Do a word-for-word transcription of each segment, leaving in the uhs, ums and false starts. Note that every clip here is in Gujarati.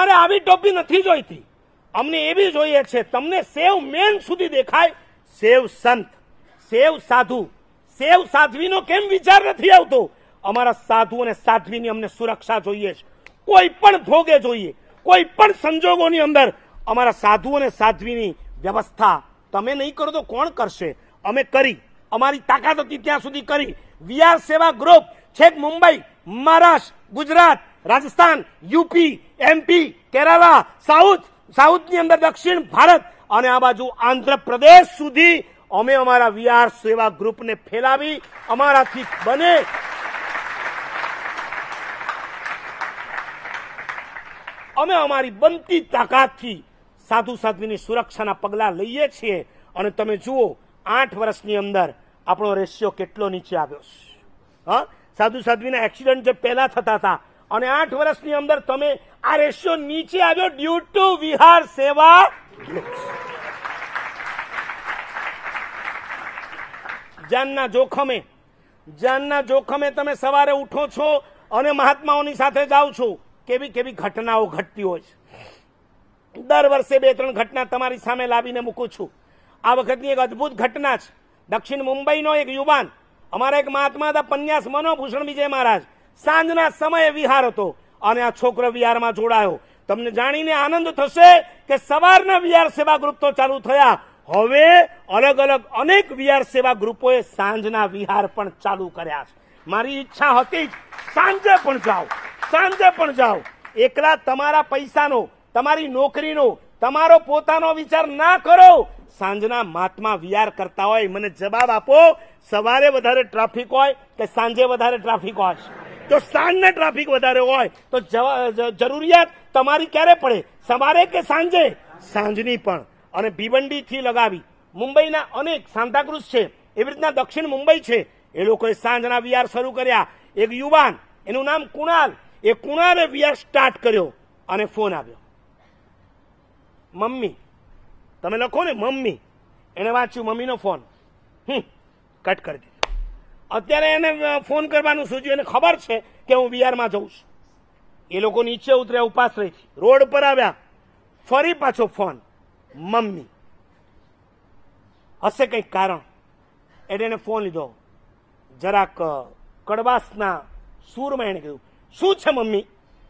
અમારે આવી ટોપી નથી જોઈતી, અમને એવી જોઈએ છે. તમને સેવ મેન સુધી દેખાય, સેવ સંત, સેવ સાધુ, સેવ સાધ્વીનો કેમ વિચાર નથી આવતો? અમારા સાધુ અને સાધ્વીની અમને સુરક્ષા જોઈએ છે. કોઈ પણ ભોગે જોઈએ, કોઈ પણ સંજોગોની અંદર અમારા સાધુ અને સાધ્વીની વ્યવસ્થા તમે નહીં કરો તો કોણ કરશે? અમે કરી, અમારી તાકાત હતી ત્યાં સુધી કરી. વીઆર સેવા ગ્રુપ છેક Mumbai, Maharashtra, Gujarat, Rajasthan, UP, MP, Kerala, south, સાઉથની અંદર દક્ષિણ ભારત અને આ બાજુ આંધ્રપ્રદેશ સુધી અમે અમારા વીઆર સેવા ગ્રુપને ફેલાવી અમારાથી બને અમે અમારી બનતી તાકાતથી સાધુ સાધ્વીની સુરક્ષાના પગલા લઈએ છીએ. અને તમે જુઓ આઠ વર્ષની અંદર આપણો રેશિયો કેટલો નીચે આવ્યો છે. હા, સાધુ સાધ્વીના એક્સિડન્ટ જે પહેલા થતા હતા અને આઠ વર્ષની અંદર તમે આ રેશિયો નીચે આવ્યો ડ્યુ ટુ વિહાર સેવા. જાનના જોખમે જાનના જોખમે તમે સવારે ઉઠો છો અને મહાત્માઓની સાથે જાઓ છો. કેવી કેવી ઘટનાઓ ઘટતી હોય છે. દર વર્ષે બે ત્રણ ઘટના તમારી સામે લાવીને મૂકું છું. આ વખતની એક અદભુત ઘટના છે. દક્ષિણ મુંબઈનો એક યુવાન, અમારા એક મહાત્મા હતા પન્યાસ મનોભૂષણ વિજય મહારાજ, સાંજના સમયે વિહાર હતો અને આ છોકરો વિહારમાં જોડાયો. તમને જાણીને આનંદ થશે કે સવારના વિહાર સેવા ગ્રુપ તો ચાલુ થયા, હવે અલગ અલગ અનેક વિહાર સેવા ગ્રુપોએ સાંજના વિહાર પણ ચાલુ કર્યા છે. મારી ઈચ્છા હતી જ સાંજે પણ જાઓ, સાંજે પણ જાઓ. એકલા તમારા પૈસાનો, તમારી નોકરીનો, તમારો પોતાનો વિચાર ના કરો. સાંજના મહાત્મા વિહાર કરતા હોય, મને જવાબ આપો. સવારે વધારે ટ્રાફિક હોય કે સાંજે વધારે ટ્રાફિક હોય? તો સાંજના ટ્રાફિક વધારે હોય તો જરૂરિયાત તમારી ક્યારે પડે? સવારે કે સાંજે? સાંજની પણ. અને ભીવંડીથી લગાવી મુંબઈના અનેક સાંતાક્રુઝ છે, એવી રીતના દક્ષિણ મુંબઈ છે, એ લોકોએ સાંજના વિહાર શરૂ કર્યા. એક યુવાન, એનું નામ કુણાલ, એ કુણાલે વિહાર સ્ટાર્ટ કર્યો અને ફોન આવ્યો. મમ્મી, તમે લખો ને મમ્મી, એને વાંચ્યું મમ્મીનો ફોન, હમ કટ કરી દીધો. અત્યારે એને ફોન કરવાનું સૂચ્યું, એને ખબર છે કે હું વિહારમાં જઉં છું. એ લોકો નીચે ઉતર્યા ઉપાશ્રયથી, રોડ પર આવ્યા, ફરી પાછો ફોન, મમ્મી. હશે કંઈક કારણ એટલે એને ફોન લીધો. જરાક કડવાશના સૂરમાં એને કીધું, શું છે મમ્મી?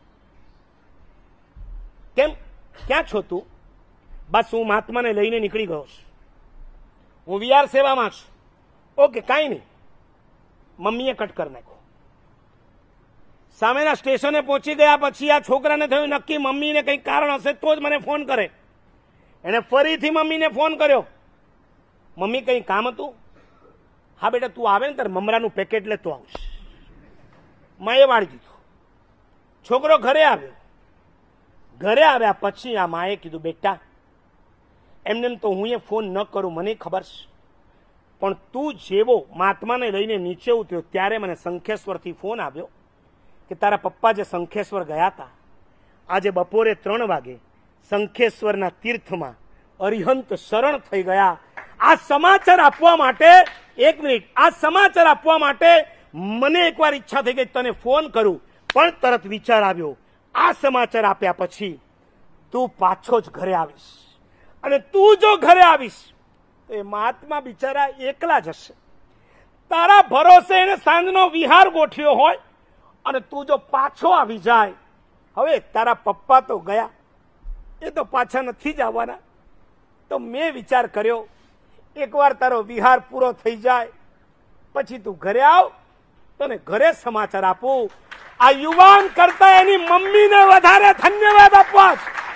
કેમ, ક્યાં છો તું? બસ હું મહાત્માને લઈને નીકળી ગયો છું, હું વિહાર સેવામાં છું. ઓકે, કાંઈ નહીં. મમ્મીએ કટ કરી નાખ્યો. સામેના સ્ટેશને પહોંચી ગયા પછી આ છોકરાને થયું નક્કી મમ્મીને કંઈક કારણ હશે તો જ મને ફોન કરે. એને ફરીથી મમ્મીને ફોન કર્યો. મમ્મી કંઈ કામ હતું? હા બેટા, તું આવે ને તારે મમરાનું પેકેટ લેતો આવશે. માએ વાળી દીધું. છોકરો ઘરે આવ્યો. ઘરે આવ્યા પછી આ માએ કીધું, બેટા એમને તો હું એ ફોન ન કરું, મને ખબર છે, પણ તું જેવો મહાત્માને લઈને નીચે ઉતર્યો ત્યારે મને શંખેશ્વરથી ફોન આવ્યો કે તારા પપ્પા જે શંખેશ્વર ગયા હતા, આજે બપોરે ત્રણ વાગે શંખેશ્વરના તીર્થમાં અરિહંત શરણ થઈ ગયા. આ સમાચાર આપવા માટે, એક મિનિટ, આ સમાચાર આપવા માટે મને એકવાર ઈચ્છા થઈ ગઈ તને ફોન કરું, પણ તરત વિચાર આવ્યો આ સમાચાર આપ્યા પછી તું પાછો જ ઘરે આવીશ, અને તું જો ઘરે આવીશ તો એ મહાત્મા બિચારા એકલા જ હશે. તારા ભરોસે એને સાંજનો વિહાર ગોઠવ્યો હોય અને તું જો પાછો આવી જાય, હવે તારા પપ્પા તો ગયા, એ તો પાછા નથી જ આવવાના. તો મેં વિચાર કર્યો એકવાર તારો વિહાર પૂરો થઈ જાય પછી તું ઘરે આવ, તને ઘરે સમાચાર આપું. આ યુવાન કરતા એની મમ્મીને વધારે ધન્યવાદ આપવા.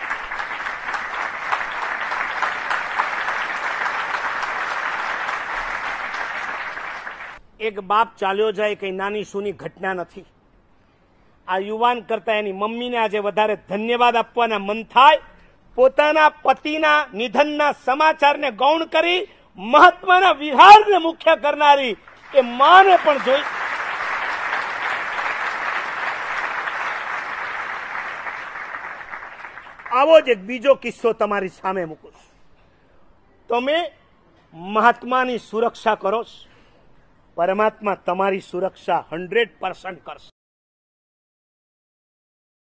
એક બાપ ચાલ્યો જાય કઈ નાની સૂની ઘટના નથી. આ યુવાન કરતા એની મમ્મીને આજે વધારે ધન્યવાદ આપવાના મન થાય. પોતાના પતિના નિધનના સમાચારને ગૌણ કરી મહાત્માના વિહારને મુખ્ય કરનારી એ માને પણ જોઈ. આવો જ એક બીજો કિસ્સો તમારી સામે મૂકું છું. તમે મહાત્માની સુરક્ષા કરો છો, પરમાત્મા તમારી સુરક્ષા હંડ્રેડ પર્સન્ટ કરશે.